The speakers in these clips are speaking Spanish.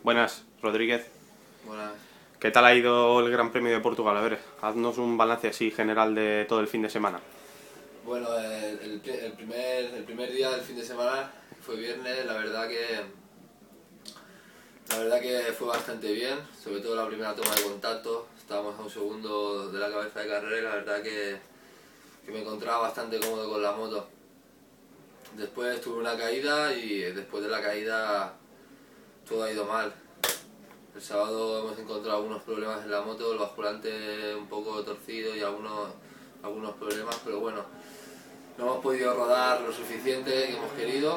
Buenas, Rodríguez. Buenas. ¿Qué tal ha ido el Gran Premio de Portugal? A ver, haznos un balance así general de todo el fin de semana. Bueno, el primer día del fin de semana fue viernes, la verdad que fue bastante bien, sobre todo la primera toma de contacto. Estábamos a un segundo de la cabeza de carrera y la verdad que me encontraba bastante cómodo con la moto. Después tuve una caída y después de la caída todo ha ido mal. El sábado hemos encontrado algunos problemas en la moto, el basculante un poco torcido y algunos problemas, pero bueno, no hemos podido rodar lo suficiente que hemos querido.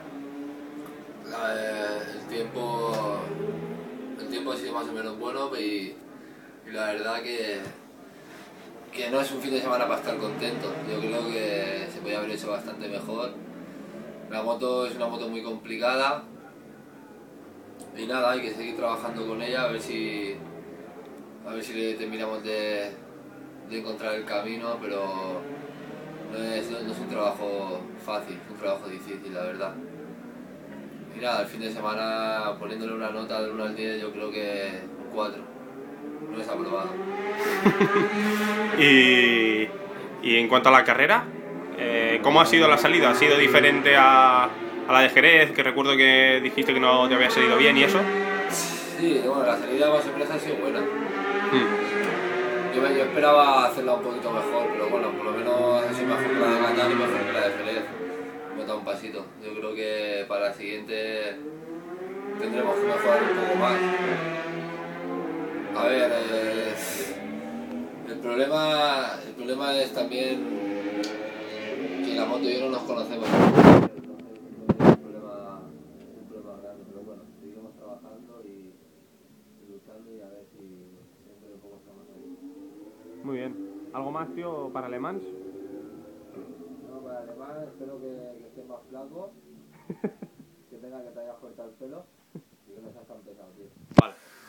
El tiempo ha sido más o menos bueno y la verdad que no es un fin de semana para estar contento. Yo creo que se podía haber hecho bastante mejor. La moto es una moto muy complicada y nada, hay que seguir trabajando con ella a ver si le terminamos de encontrar el camino, pero no es un trabajo fácil, es un trabajo difícil, la verdad. Y nada, el fin de semana poniéndole una nota del 1 al 10 yo creo que un 4. No es aprobado. Y en cuanto a la carrera, ¿cómo ha sido la salida? ¿Ha sido diferente a la de Jerez? Que recuerdo que dijiste que no te había salido bien y eso. Sí, bueno, la salida más o menos ha sido buena. Yo esperaba hacerla un poquito mejor, pero bueno, por lo menos ha sido mejor que la de Catán y mejor que la de Jerez. Hemos dado un pasito. Yo creo que para la siguiente tendremos que mejorar un poco más. A ver, el problema es también que la moto y yo no nos conocemos. Entonces, es un problema grande, pero bueno, seguiremos trabajando y luchando y a ver si dentro de poco estamos ahí. Muy bien. ¿Algo más, tío, para Le Mans? No, para Alemán espero que esté más flaco, que te hayas cortado el pelo y que no seas tan pesado, tío. Vale.